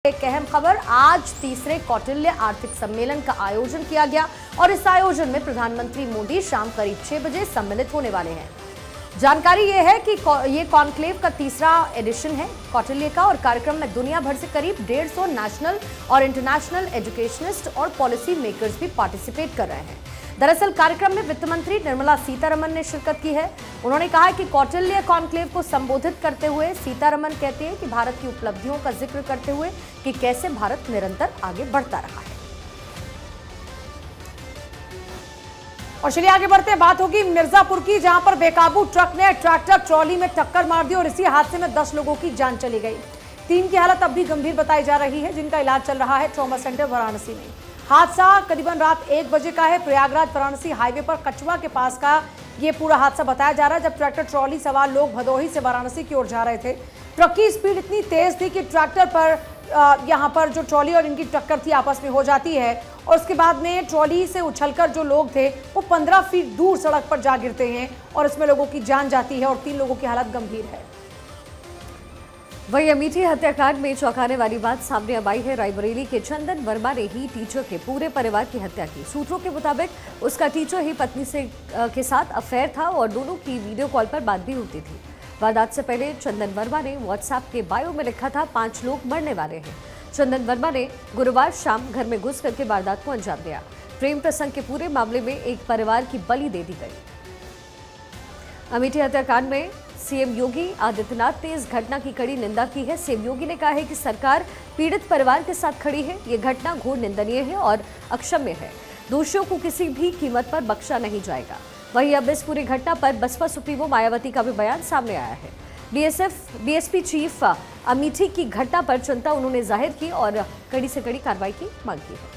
एक अहम खबर, आज तीसरे कौटिल्य आर्थिक सम्मेलन का आयोजन किया गया और इस आयोजन में प्रधानमंत्री मोदी शाम करीब 6 बजे सम्मिलित होने वाले हैं। जानकारी ये है कि ये कॉन्क्लेव का तीसरा एडिशन है कौटिल्य का, और कार्यक्रम में दुनिया भर से करीब 150 नेशनल और इंटरनेशनल एजुकेशनिस्ट और पॉलिसी मेकर्स भी पार्टिसिपेट कर रहे हैं। दरअसल कार्यक्रम में वित्त मंत्री निर्मला सीतारमण ने शिरकत की है। उन्होंने कहा कि कौटिल्य कॉन्क्लेव को संबोधित करते हुए सीतारमण कहती हैं कि भारत की उपलब्धियों का जिक्र करते हुए कि कैसे भारत निरंतर आगे बढ़ता रहा है। और चलिए आगे बढ़ते हैं, बात होगी मिर्जापुर की, जहां पर बेकाबू ट्रक ने ट्रैक्टर ट्रॉली में टक्कर मार दी और इसी हादसे में 10 लोगों की जान चली गई। 3 की हालत अब भी गंभीर बताई जा रही है, जिनका इलाज चल रहा है ट्रॉमा सेंटर वाराणसी में। हादसा करीबन रात 1 बजे का है। प्रयागराज वाराणसी हाईवे पर कछुआ के पास का ये पूरा हादसा बताया जा रहा है, जब ट्रैक्टर ट्रॉली सवार लोग भदोही से वाराणसी की ओर जा रहे थे। ट्रक की स्पीड इतनी तेज थी कि ट्रैक्टर पर यहाँ पर जो ट्रॉली और इनकी टक्कर थी आपस में हो जाती है, और उसके बाद में ट्रॉली से उछलकर जो लोग थे वो 15 फीट दूर सड़क पर जा गिरते हैं और इसमें लोगों की जान जाती है और 3 लोगों की हालत गंभीर है। वही अमेठी हत्याकांड में चौंकाने वाली बात सामने अब आई है। रायबरेली के चंदन वर्मा ने ही टीचर के पूरे परिवार की हत्या की। सूत्रों के मुताबिक उसका टीचर ही पत्नी के साथ अफेयर था और दोनों की वीडियो कॉल पर बात भी होती थी। वारदात से पहले चंदन वर्मा ने व्हाट्सएप के बायो में लिखा था 5 लोग मरने वाले हैं। चंदन वर्मा ने गुरुवार शाम घर में घुस करके वारदात को अंजाम दिया। प्रेम प्रसंग के पूरे मामले में एक परिवार की बलि दे दी गई। अमेठी हत्याकांड में सीएम योगी आदित्यनाथ ने इस घटना की कड़ी निंदा की है। सीएम योगी ने कहा है कि सरकार पीड़ित परिवार के साथ खड़ी है। ये घटना घोर निंदनीय है और अक्षम्य है। दोषियों को किसी भी कीमत पर बख्शा नहीं जाएगा। वहीं अब इस पूरी घटना पर बसपा सुप्रीमो मायावती का भी बयान सामने आया है। बीएसपी चीफ अमेठी की घटना पर चिंता उन्होंने जाहिर की और कड़ी से कड़ी कार्रवाई की मांग की है।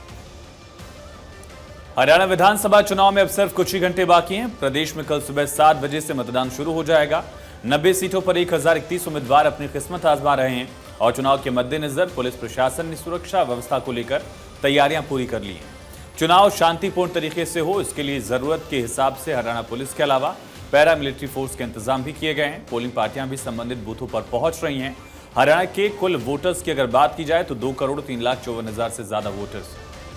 हरियाणा विधानसभा चुनाव में अब सिर्फ कुछ ही घंटे बाकी हैं। प्रदेश में कल सुबह 7 बजे से मतदान शुरू हो जाएगा। 90 सीटों पर 1031 उम्मीदवार अपनी किस्मत आजमा रहे हैं और चुनाव के मद्देनजर पुलिस प्रशासन ने सुरक्षा व्यवस्था को लेकर तैयारियां पूरी कर ली हैं। चुनाव शांतिपूर्ण तरीके से हो, इसके लिए जरूरत के हिसाब से हरियाणा पुलिस के अलावा पैरा मिलिट्री फोर्स के इंतजाम भी किए गए हैं। पोलिंग पार्टियां भी संबंधित बूथों पर पहुंच रही हैं। हरियाणा के कुल वोटर्स की अगर बात की जाए तो 2,03,54,000 से ज्यादा वोटर्स।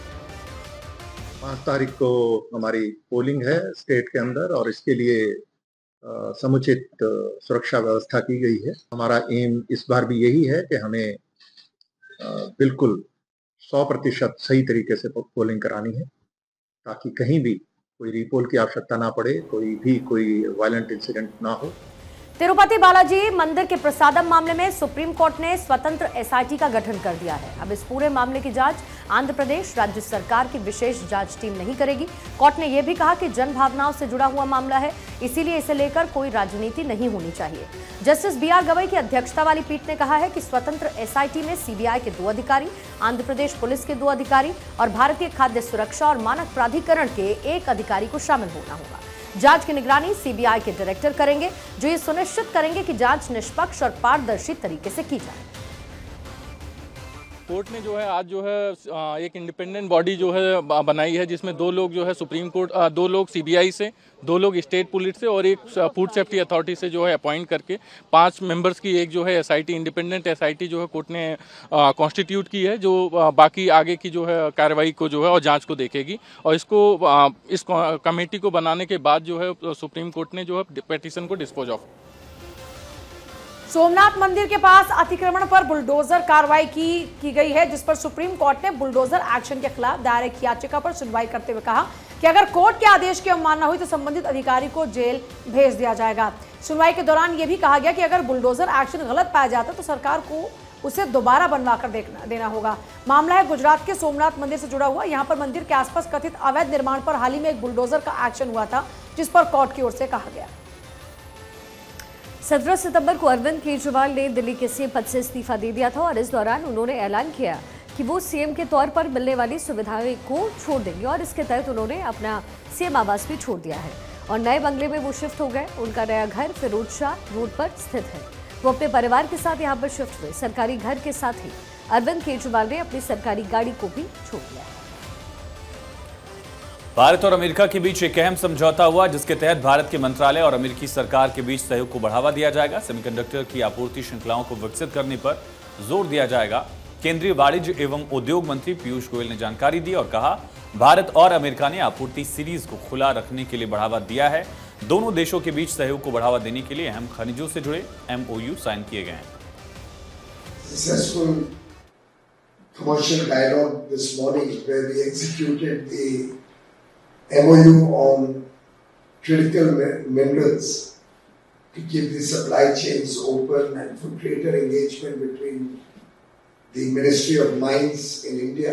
5 तारीख को हमारी पोलिंग है स्टेट के अंदर और इसके लिए समुचित सुरक्षा व्यवस्था की गई है। हमारा एम इस बार भी यही है कि हमें बिल्कुल 100% सही तरीके से पोलिंग करानी है, ताकि कहीं भी कोई रीपोल की आवश्यकता ना पड़े, कोई वायलेंट इंसिडेंट ना हो। तिरुपति बालाजी मंदिर के प्रसादम मामले में सुप्रीम कोर्ट ने स्वतंत्र एसआईटी का गठन कर दिया है। अब इस पूरे मामले की जांच आंध्र प्रदेश राज्य सरकार की विशेष जांच टीम नहीं करेगी। कोर्ट ने यह भी कहा कि जन भावनाओं से जुड़ा हुआ मामला है, इसीलिए इसे लेकर कोई राजनीति नहीं होनी चाहिए। जस्टिस बीआर गवई की अध्यक्षता वाली पीठ ने कहा है कि स्वतंत्र एसआईटी में सीबीआई के 2 अधिकारी, आंध्र प्रदेश पुलिस के 2 अधिकारी और भारतीय खाद्य सुरक्षा और मानक प्राधिकरण के 1 अधिकारी को शामिल होना होगा। जांच की निगरानी सीबीआई के डायरेक्टर करेंगे, जो ये सुनिश्चित करेंगे कि जांच निष्पक्ष और पारदर्शी तरीके से की जाए। कोर्ट ने जो है आज जो है एक इंडिपेंडेंट बॉडी जो है बनाई है, जिसमें 2 लोग जो है सुप्रीम कोर्ट, 2 लोग सीबीआई से, 2 लोग स्टेट पुलिस से और 1 फूड सेफ्टी अथॉरिटी से जो है अपॉइंट करके 5 मेंबर्स की एक जो है एसआईटी, इंडिपेंडेंट एसआईटी जो है कोर्ट ने कॉन्स्टिट्यूट की है, जो बाकी आगे की जो है कार्रवाई को जो है और जांच को देखेगी। और इसको इस कमेटी को बनाने के बाद जो है सुप्रीम कोर्ट ने जो है पिटीशन को डिस्पोज ऑफ। सोमनाथ मंदिर के पास अतिक्रमण पर बुलडोजर कार्रवाई की गई है, जिस पर सुप्रीम कोर्ट ने बुलडोजर एक्शन के खिलाफ दायर एक याचिका पर सुनवाई करते हुए कहा कि अगर कोर्ट के आदेश की अवमानना हुई तो संबंधित अधिकारी को जेल भेज दिया जाएगा। सुनवाई के दौरान यह भी कहा गया कि अगर बुलडोजर एक्शन गलत पाया जाता तो सरकार को उसे दोबारा बनवा कर देना होगा। मामला है गुजरात के सोमनाथ मंदिर से जुड़ा हुआ। यहाँ पर मंदिर के आसपास कथित अवैध निर्माण पर हाल ही में एक बुलडोजर का एक्शन हुआ था, जिस पर कोर्ट की ओर से कहा गया। 17 सितंबर को अरविंद केजरीवाल ने दिल्ली के सीएम पद से इस्तीफा दे दिया था और इस दौरान उन्होंने ऐलान किया कि वो सीएम के तौर पर मिलने वाली सुविधाएं को छोड़ देंगे और इसके तहत उन्होंने अपना सीएम आवास भी छोड़ दिया है और नए बंगले में वो शिफ्ट हो गए। उनका नया घर फिरोज शाह रोड पर स्थित है। वो अपने परिवार के साथ यहाँ पर शिफ्ट हुए। सरकारी घर के साथ ही अरविंद केजरीवाल ने अपनी सरकारी गाड़ी को भी छोड़ दिया है। भारत और अमेरिका के बीच एक अहम समझौता हुआ, जिसके तहत भारत के मंत्रालय और अमेरिकी सरकार के बीच सहयोग को बढ़ावा दिया जाएगा। सेमीकंडक्टर की आपूर्ति श्रृंखलाओं को विकसित करने पर जोर दिया जाएगा। केंद्रीय वाणिज्य एवं उद्योग मंत्री पीयूष गोयल ने जानकारी दी और कहा, भारत और अमेरिका ने आपूर्ति सीरीज को खुला रखने के लिए बढ़ावा दिया है। दोनों देशों के बीच सहयोग को बढ़ावा देने के लिए अहम खनिजों से जुड़े MOU साइन किए गए हैं। Successful commercial dialogue this morning where we executed the MOU on critical minerals to keep the supply chains open and for greater engagement between the Ministry of Mines in India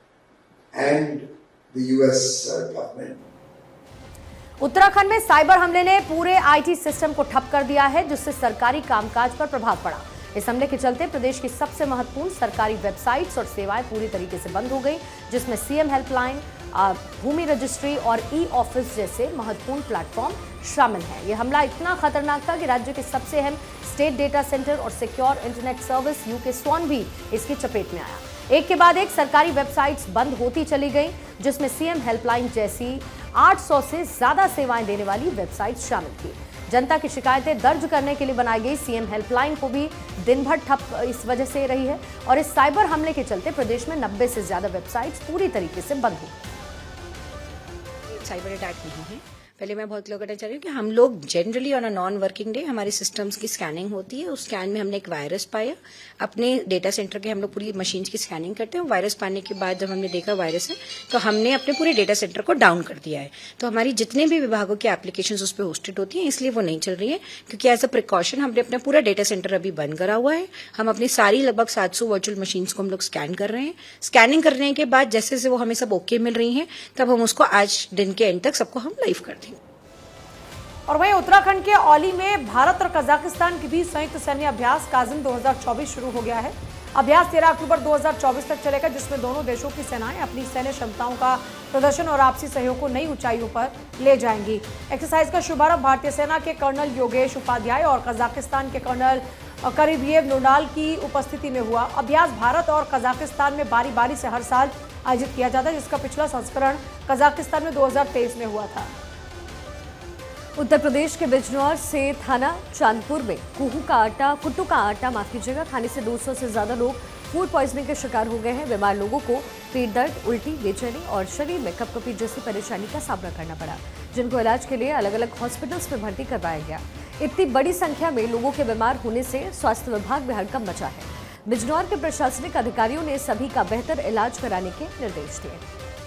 and the US government. Uttarakhand में cyber हमले ने पूरे IT system को ठप कर दिया है, जिससे सरकारी कामकाज पर प्रभाव पड़ा। इस हमले के चलते प्रदेश की सबसे महत्वपूर्ण सरकारी वेबसाइट्स और सेवाएं पूरी तरीके से बंद हो गई, जिसमें CM हेल्पलाइन, भूमि रजिस्ट्री और E-ऑफिस जैसे महत्वपूर्ण प्लेटफॉर्म शामिल हैं। यह हमला इतना खतरनाक था कि राज्य के सबसे अहम स्टेट डेटा सेंटर और सिक्योर इंटरनेट सर्विस UK स्वान भी इसकी चपेट में आया। एक के बाद एक सरकारी वेबसाइट्स बंद होती चली गई, जिसमें CM हेल्पलाइन जैसी 800 से ज्यादा सेवाएं देने वाली वेबसाइट्स शामिल थी। जनता की शिकायतें दर्ज करने के लिए बनाई गई CM हेल्पलाइन को भी दिन भर ठप इस वजह से रही है और इस साइबर हमले के चलते प्रदेश में 90 से ज्यादा वेबसाइट्स पूरी तरीके से बंद हो गई। साइबर अटैक नहीं है। पहले मैं बहुत क्लियर करना चाह रही हूँ कि हम लोग generally on a non working day हमारे सिस्टम्स की स्कैनिंग होती है। उस स्कैन में हमने एक वायरस पाया। अपने डेटा सेंटर के हम लोग पूरी मशीन्स की स्कैनिंग करते हैं। वायरस पाने के बाद जब हमने देखा वायरस है तो हमने अपने पूरे डेटा सेंटर को डाउन कर दिया है। तो हमारी जितने भी विभागों की एप्लीकेशंस उस पर होस्टेड होती हैं, इसलिए वो नहीं चल रही है, क्योंकि एज अ प्रिकॉशन हमने अपना पूरा डेटा सेंटर अभी बंद करा हुआ है। हम अपनी सारी लगभग 700 वर्चुअल मशीन्स को हम लोग स्कैन कर रहे हैं। स्कैनिंग करने के बाद जैसे जैसे वो हमें सब ओके मिल रही हैं, तब हम उसको आज दिन के एंड तक सबको हम लाइव कर देंगे। और वहीं उत्तराखंड के औली में भारत और कजाकिस्तान के बीच संयुक्त सैन्य अभ्यास काजिन 2024 शुरू हो गया है। अभ्यास 13 अक्टूबर 2024 तक चलेगा, जिसमें दोनों देशों की सेनाएं अपनी सैन्य क्षमताओं का प्रदर्शन और आपसी सहयोग को नई ऊंचाइयों पर ले जाएंगी। एक्सरसाइज का शुभारंभ भारतीय सेना के कर्नल योगेश उपाध्याय और कजाकिस्तान के कर्नल करीबिएव नोडाल की उपस्थिति में हुआ। अभ्यास भारत और कजाकिस्तान में बारी बारी से हर साल आयोजित किया जाता है, जिसका पिछला संस्करण कजाकिस्तान में 2023 में हुआ था। उत्तर प्रदेश के बिजनौर से थाना चांदपुर में कुट्टू का आटा खाने से 200 से ज्यादा लोग फूड पॉइजनिंग के शिकार हो गए हैं। बीमार लोगों को पेट दर्द, उल्टी, बेचैनी और शरीर में कपकपी जैसी परेशानी का सामना करना पड़ा, जिनको इलाज के लिए अलग अलग हॉस्पिटल्स में भर्ती करवाया गया। इतनी बड़ी संख्या में लोगों के बीमार होने से स्वास्थ्य विभाग में हड़कंप मचा है। बिजनौर के प्रशासनिक अधिकारियों ने सभी का बेहतर इलाज कराने के निर्देश दिए।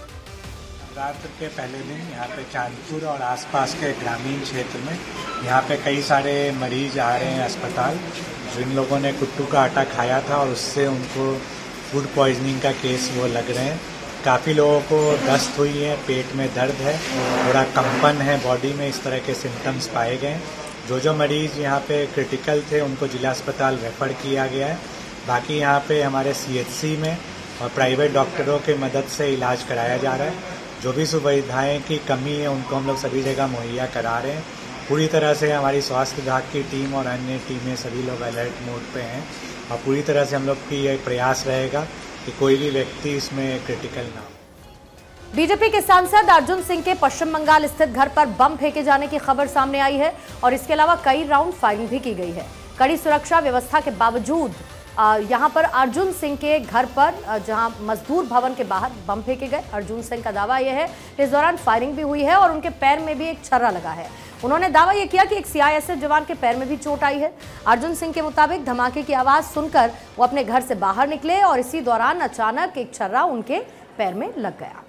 नवरात्र के पहले दिन यहाँ पे चांदपुर और आसपास के ग्रामीण क्षेत्र में यहाँ पे कई सारे मरीज आ रहे हैं अस्पताल, जिन लोगों ने कुट्टू का आटा खाया था और उससे उनको फूड पॉइजनिंग का केस वो लग रहे हैं। काफ़ी लोगों को दस्त हुई है, पेट में दर्द है, थोड़ा कंपन है बॉडी में, इस तरह के सिम्टम्स पाए गए। जो मरीज यहाँ पे क्रिटिकल थे उनको जिला अस्पताल रेफर किया गया है। बाकी यहाँ पे हमारे CHC में और प्राइवेट डॉक्टरों की मदद से इलाज कराया जा रहा है। जो भी सुविधाएं की कमी है उनको हम लोग सभी जगह मुहैया करा रहे हैं। पूरी तरह से हमारी स्वास्थ्य विभाग की टीम और अन्य टीमें सभी लोग अलर्ट मोड पे हैं और पूरी तरह से हम लोग की यह प्रयास रहेगा कि कोई भी व्यक्ति इसमें क्रिटिकल ना हो। बीजेपी के सांसद अर्जुन सिंह के पश्चिम बंगाल स्थित घर पर बम फेंके जाने की खबर सामने आई है और इसके अलावा कई राउंड फायरिंग भी की गई है। कड़ी सुरक्षा व्यवस्था के बावजूद यहां पर अर्जुन सिंह के घर पर जहां मजदूर भवन के बाहर बम फेंके गए। अर्जुन सिंह का दावा यह है कि इस दौरान फायरिंग भी हुई है और उनके पैर में भी एक छर्रा लगा है। उन्होंने दावा यह किया कि एक CISF जवान के पैर में भी चोट आई है। अर्जुन सिंह के मुताबिक धमाके की आवाज सुनकर वो अपने घर से बाहर निकले और इसी दौरान अचानक एक छर्रा उनके पैर में लग गया।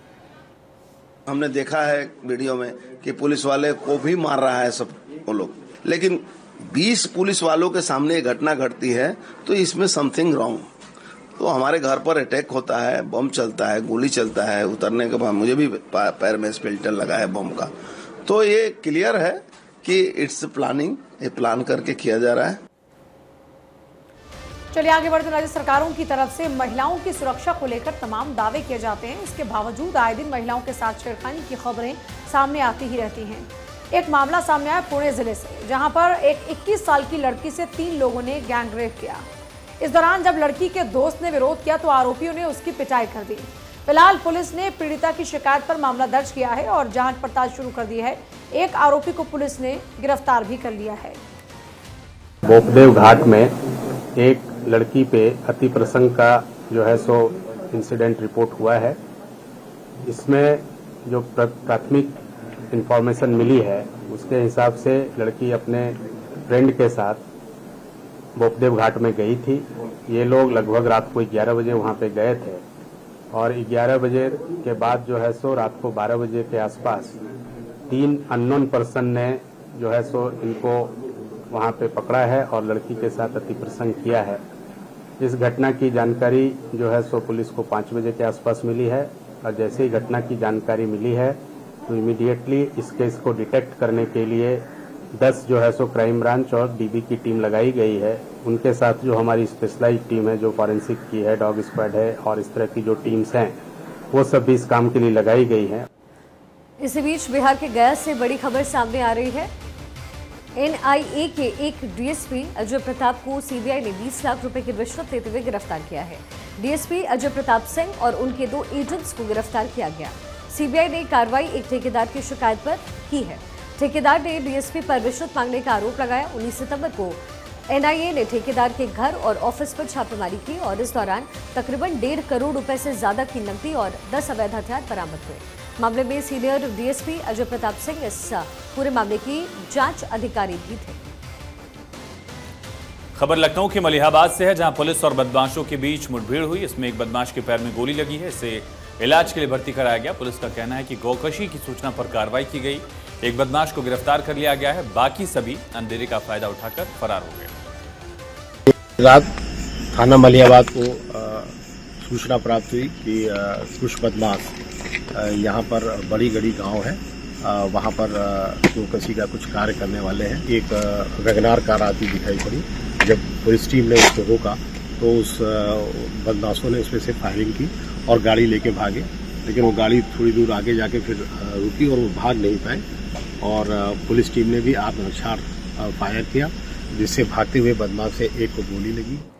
हमने देखा है वीडियो में कि पुलिस वाले को भी मार रहा है सब वो लोग, लेकिन 20 पुलिस वालों के सामने घटना घटती है तो इसमें समथिंग रॉन्ग। तो हमारे घर पर अटैक होता है, बम चलता है, गोली चलता है, उतरने के बाद मुझे भी पैर में स्पेल्टर लगा है बम का। तो ये क्लियर है कि इट्स प्लानिंग, ये प्लान करके किया जा रहा है। चलिए आगे बढ़ते। राज्य सरकारों की तरफ से महिलाओं की सुरक्षा को लेकर तमाम दावे किए जाते हैं। इसके बावजूद आए दिन महिलाओं के साथ छेड़खानी की खबरें सामने आती ही रहती हैं। एक मामला सामने आया पुणे जिले से, जहां पर एक 21 साल की लड़की से 3 लोगों ने गैंग रेप किया। इस दौरान जब लड़की के दोस्त ने विरोध किया तो आरोपियों ने उसकी पिटाई कर दी। फिलहाल पुलिस ने पीड़िता की शिकायत पर मामला दर्ज किया है और जांच पड़ताल शुरू कर दी है। एक आरोपी को पुलिस ने गिरफ्तार भी कर लिया है। बोपदेव घाट में एक लड़की पे अति प्रसंग का जो है सो इंसिडेंट रिपोर्ट हुआ है। इसमें जो प्राथमिक इंफॉर्मेशन मिली है उसके हिसाब से लड़की अपने फ्रेंड के साथ बोपदेव घाट में गई थी। ये लोग लगभग रात को 11 बजे वहाँ पे गए थे और 11 बजे के बाद जो है सो रात को 12 बजे के आसपास 3 अननोन पर्सन ने जो है सो इनको वहाँ पे पकड़ा है और लड़की के साथ अति प्रसंग किया है। इस घटना की जानकारी जो है सो पुलिस को 5 बजे के आसपास मिली है और जैसे ही घटना की जानकारी मिली है तो इमीडिएटली इस केस को डिटेक्ट करने के लिए 10 जो है सो क्राइम ब्रांच और डीबी की टीम लगाई गई है। उनके साथ जो हमारी स्पेशलाइज्ड टीम है, जो फॉरेंसिक की है, डॉग स्क्वाड है और इस तरह की जो टीम्स हैं वो सब भी इस काम के लिए लगाई गई हैं। इसी बीच बिहार के गया से बड़ी खबर सामने आ रही है। एनआईए के एक डीएसपी अजय प्रताप को सीबीआई ने 20 लाख रुपए की रिश्वत लेते हुए गिरफ्तार किया है। डीएसपी अजय प्रताप सिंह और उनके 2 एजेंट्स को गिरफ्तार किया गया। सीबीआई ने कार्रवाई एक ठेकेदार की शिकायत पर की है। ठेकेदार ने डीएसपी पर रिश्वत मांगने का आरोप लगाया। 19 सितंबर को एनआईए ने ठेकेदार के घर और ऑफिस पर छापेमारी की और इस दौरान तकरीबन 1.5 करोड़ रुपए से ज्यादा की नकदी और 10 अवैध हथियार बरामद हुए। मामले में सीनियर डीएसपी अजय प्रताप सिंह इस पूरे मामले की जांच अधिकारी भी थे। खबर लखनऊ के मलिहाबाद से है, जहां पुलिस और बदमाशों के बीच मुठभेड़ हुई। इसमें एक बदमाश के पैर में गोली लगी है, इसे इलाज के लिए भर्ती कराया गया। पुलिस का कहना है कि गौकशी की सूचना पर कार्रवाई की गई। एक बदमाश को गिरफ्तार कर लिया गया है, बाकी सभी अंधेरे का फायदा उठाकर फरार हो गए। रात थाना मलिहाबाद को सूचना प्राप्त हुई कि कुछ बदमाश यहाँ पर बड़ी गढ़ी गांव है, वहाँ पर गौकशी का कुछ कार्य करने वाले हैं। एक वैगनार कार आती दिखाई पड़ी। जब पुलिस टीम ने उसको रोका तो उस बदमाशों ने उसमें से फायरिंग की और गाड़ी लेके भागे, लेकिन वो गाड़ी थोड़ी दूर आगे जाके फिर रुकी और वो भाग नहीं पाए और पुलिस टीम ने भी आत्मरक्षा फायर किया, जिससे भागते हुए बदमाश से एक को गोली लगी।